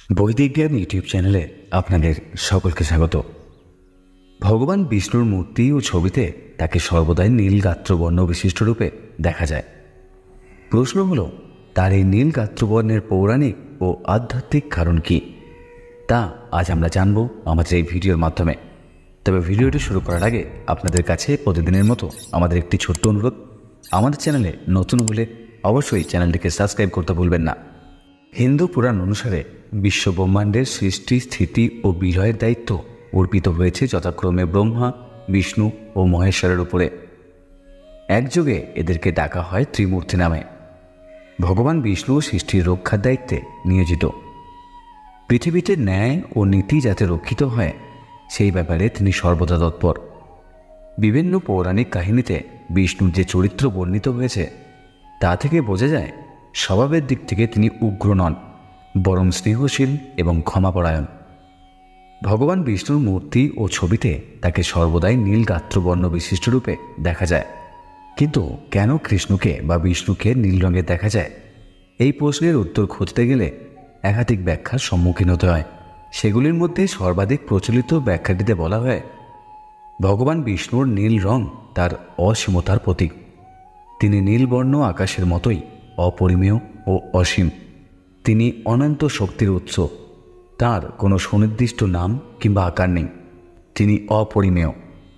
বৈদিক জ্ঞান ইউটিউব চ্যানেলে আপনাদের সকলকে স্বাগত। ভগবান বিষ্ণুর মূর্তি ও ছবিতে তাকে সর্বদাই নীল গাত্রবর্ণ বিশিষ্ট রূপে দেখা যায়। প্রশ্ন হল, তার এই নীল গাত্রবর্ণের পৌরাণিক ও আধ্যাত্মিক কারণ কী, তা আজ আমরা জানব আমাদের এই ভিডিওর মাধ্যমে। তবে ভিডিওটি শুরু করার আগে আপনাদের কাছে প্রতিদিনের মতো আমাদের একটি ছোট্ট অনুরোধ, আমাদের চ্যানেলে নতুন হলে অবশ্যই চ্যানেলটিকে সাবস্ক্রাইব করতে ভুলবেন না। হিন্দু পুরাণ অনুসারে বিশ্ব ব্রহ্মাণ্ডের সৃষ্টি, স্থিতি ও বিলয়ের দায়িত্ব অর্পিত হয়েছে যথাক্রমে ব্রহ্মা, বিষ্ণু ও মহেশ্বরের উপরে। একযোগে এদেরকে ডাকা হয় ত্রিমূর্তি নামে। ভগবান বিষ্ণু সৃষ্টির রক্ষার দায়িত্বে নিয়োজিত। পৃথিবীতে ন্যায় ও নীতি যাতে রক্ষিত হয় সেই ব্যাপারে তিনি সর্বদা তৎপর। বিভিন্ন পৌরাণিক কাহিনীতে বিষ্ণুর যে চরিত্র বর্ণিত হয়েছে তা থেকে বোঝা যায় স্বভাবের দিক থেকে তিনি উগ্র নন, বরং স্নেহশীল এবং ক্ষমাপরায়ণ। ভগবান বিষ্ণুর মূর্তি ও ছবিতে তাকে সর্বদাই নীল গাত্রবর্ণ বিশিষ্ট রূপে দেখা যায়। কিন্তু কেন কৃষ্ণকে বা বিষ্ণুকে নীল রঙে দেখা যায়, এই প্রশ্নের উত্তর খুঁজতে গেলে একাধিক ব্যাখ্যার সম্মুখীন হতে হয়। সেগুলির মধ্যে সর্বাধিক প্রচলিত ব্যাখ্যাটিতে বলা হয়, ভগবান বিষ্ণুর নীল রং তার অসীমতার প্রতীক। তিনি নীলবর্ণ আকাশের মতোই অপরিমেয় ও অসীম। তিনি অনন্ত শক্তির উৎস। তার কোনো সুনির্দিষ্ট নাম কিংবা আকার নেই। তিনি অপরিমেয়।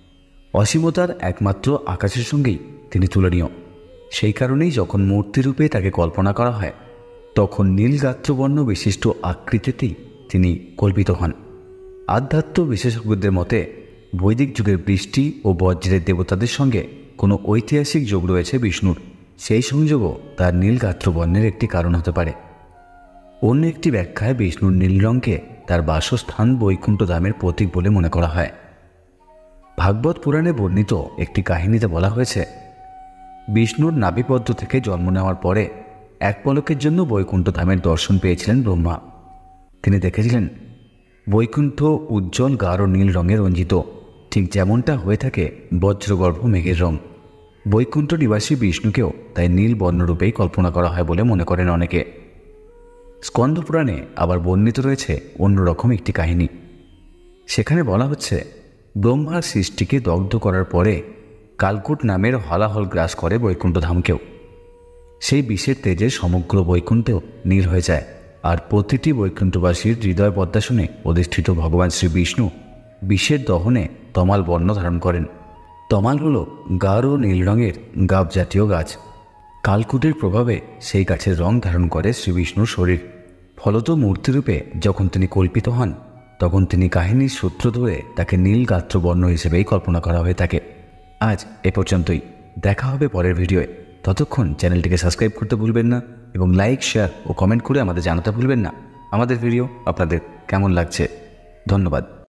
অসীমতার একমাত্র আকাশের সঙ্গেই তিনি তুলনীয়। সেই কারণেই যখন মূর্তিরূপে তাকে কল্পনা করা হয় তখন নীল গাত্রবর্ণ বিশিষ্ট আকৃতিতেই তিনি কল্পিত হন। আধ্যাত্ম বিশেষজ্ঞদের মতে বৈদিক যুগের বৃষ্টি ও বজ্রের দেবতাদের সঙ্গে কোনো ঐতিহাসিক যোগ রয়েছে বিষ্ণুর। সেই সংযোগও তার নীল গাত্রবর্ণের একটি কারণ হতে পারে। অন্য একটি ব্যাখ্যায় বিষ্ণুর নীল রঙকে তার বাসস্থান বৈকুণ্ঠ ধামের প্রতীক বলে মনে করা হয়। ভাগবত পুরাণে বর্ণিত একটি কাহিনীতে বলা হয়েছে, বিষ্ণুর নাভিপদ্ম থেকে জন্ম নেওয়ার পরে এক পলকের জন্য বৈকুণ্ঠ ধামের দর্শন পেয়েছিলেন ব্রহ্মা। তিনি দেখেছিলেন বৈকুণ্ঠ উজ্জ্বল গাঢ় নীল রঙে রঞ্জিত, ঠিক যেমনটা হয়ে থাকে বজ্রগর্ভ মেঘের রং। বৈকুণ্ঠ নিবাসী বিষ্ণুকেও তাই নীল বর্ণরূপেই কল্পনা করা হয় বলে মনে করেন অনেকে। স্কন্দ পুরাণে আবার বর্ণিত রয়েছে অন্যরকম একটি কাহিনী। সেখানে বলা হচ্ছে, ব্রহ্মার সৃষ্টিকে দগ্ধ করার পরে কালকূট নামের হলাহল গ্রাস করে বৈকুণ্ঠ ধামকেও। সেই বিষের তেজে সমগ্র বৈকুণ্ঠেও নীল হয়ে যায়, আর প্রতিটি বৈকুণ্ঠবাসীর হৃদয় পদ্মাসনে অধিষ্ঠিত ভগবান শ্রী বিষ্ণু বিষের দহনে তমাল বর্ণ ধারণ করেন। তমাল হল গাঢ় নীল রঙের গাব জাতীয় গাছ। কালকূটের প্রভাবে সেই গাছের রং ধারণ করে শ্রীবিষ্ণুর শরীর। ফলত মূর্তিরূপে যখন তিনি কল্পিত হন তখন তিনি কাহিনীর সূত্র ধরে তাকে নীল গাত্রবর্ণ হিসেবেই কল্পনা করা হয়ে থাকে। আজ এ পর্যন্তই। দেখা হবে পরের ভিডিওয়ে। ততক্ষণ চ্যানেলটিকে সাবস্ক্রাইব করতে ভুলবেন না এবং লাইক, শেয়ার ও কমেন্ট করে আমাদের জানাতে ভুলবেন না আমাদের ভিডিও আপনাদের কেমন লাগছে। ধন্যবাদ।